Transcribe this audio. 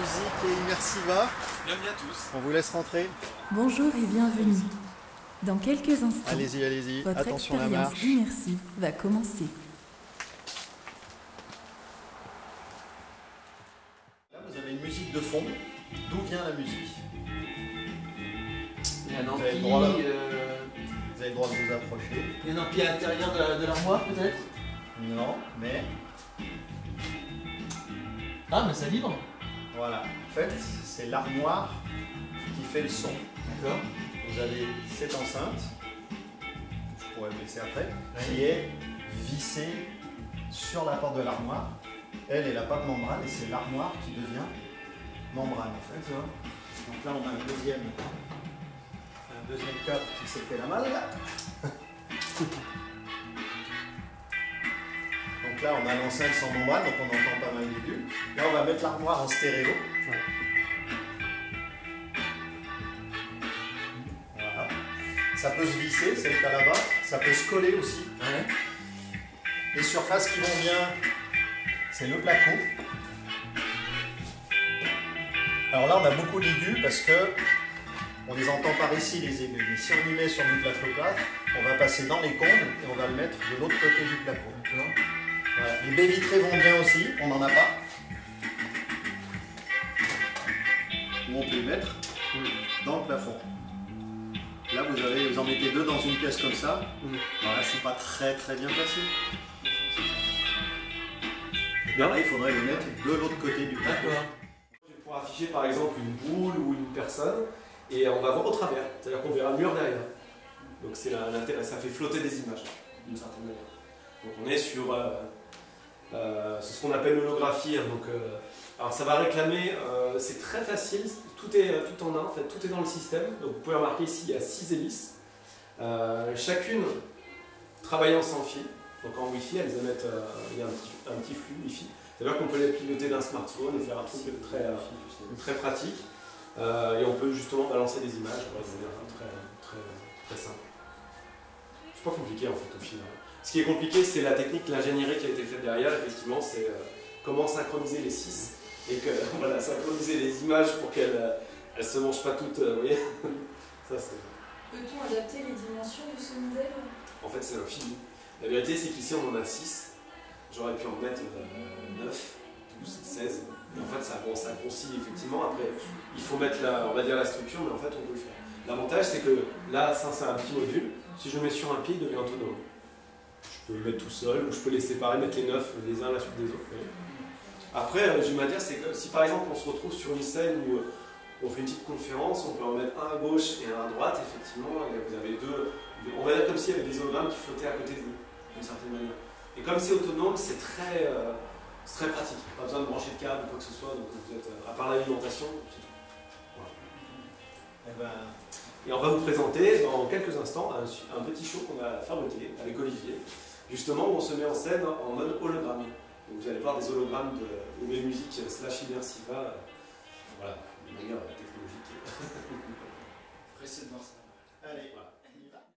musique et Immersiva. Bienvenue à tous. On vous laisse rentrer. Bonjour et bienvenue. Dans quelques instants, Allez-y, allez-y. votre Attention à la expérience marche. immersive va commencer. Là, vous avez une musique de fond. D'où vient la musique? Il y a un Vous avez le ampli, droit, vous avez le droit de vous approcher. il y a un ampli à l'intérieur de l'armoire peut-être. Non, mais Ah mais ça vibre. voilà. En fait, c'est l'armoire qui fait le son. D'accord. Vous avez cette enceinte, je pourrais vous laisser après, qui est vissée sur la porte de l'armoire. Elle n'a pas de membrane et c'est l'armoire qui devient membrane en fait. Donc là, on a un deuxième cadre qui s'est fait la malle. Donc là, on a l'enceinte sans membrane, donc on entend pas mal d'aigus. Là, on va mettre l'armoire en stéréo. Voilà. Ça peut se visser, c'est le cas là-bas. Ça peut se coller aussi. Ouais. Les surfaces qui vont bien, c'est le placo. Alors là, on a beaucoup d'aigus parce que on les entend par ici, les aigus. Mais si on y met sur du placo plat, on va passer dans les cônes et on va le mettre de l'autre côté du placo. Voilà. Les baies vitrées vont bien aussi, on n'en a pas. Ou on peut les mettre dans le plafond. Là, vous en mettez deux dans une pièce comme ça. Alors là, je ne suis pas très bien placé. Là, il faudrait le mettre de l'autre côté du plateau. D'accord. Je vais pouvoir afficher par exemple une boule ou une personne et on va voir au travers. C'est-à-dire qu'on verra le mur derrière. Donc c'est l'intérêt, ça fait flotter des images d'une certaine manière. Donc on est sur c'est ce qu'on appelle l'holographie. Donc, alors ça va réclamer, c'est très facile, tout est tout en un, en fait, tout est dans le système. Donc vous pouvez remarquer ici il y a 6 hélices, chacune travaillant sans fil. Donc en Wi-Fi, elles émettent il y a un petit flux Wi-Fi. C'est-à-dire qu'on peut les piloter d'un smartphone et faire un truc très pratique. Et on peut justement balancer des images de manière très simple. C'est pas compliqué en fait au final. Ce qui est compliqué, c'est la technique, l'ingénierie qui a été faite derrière. Effectivement, c'est comment synchroniser les 6 et que voilà, synchroniser les images pour qu'elles ne se mangent pas toutes. Vous voyez. Ça, Peut-on adapter les dimensions de ce modèle? en fait, c'est infini. La vérité, c'est qu'ici, on en a 6. J'aurais pu en mettre 9, 12, 16. Mais en fait, ça grossit effectivement. Après, il faut mettre on va dire la structure, mais en fait, on peut le faire. L'avantage, c'est que là, ça, c'est un petit module. Si je le mets sur un pied, il devient autonome. Je peux le mettre tout seul, ou je peux les séparer, mettre les 9 les uns à la suite des autres. Après, je vais dire, c'est que si par exemple, on se retrouve sur une scène où on fait une petite conférence, on peut en mettre un à gauche et un à droite, effectivement, et vous avez deux. On va dire comme s'il y avait des hologrammes qui flottaient à côté de vous, d'une certaine manière. Et comme c'est autonome, c'est très pratique. Pas besoin de brancher de câble ou quoi que ce soit, donc vous êtes, à part l'alimentation, c'est tout. Voilà. Et on va vous présenter dans quelques instants un petit show qu'on a fabriqué avec Olivier, justement où on se met en scène en mode hologramme. Donc vous allez voir des hologrammes de mes musiques / Immersiva, voilà, de manière technologique. Pressé de voir ça. Allez. Voilà.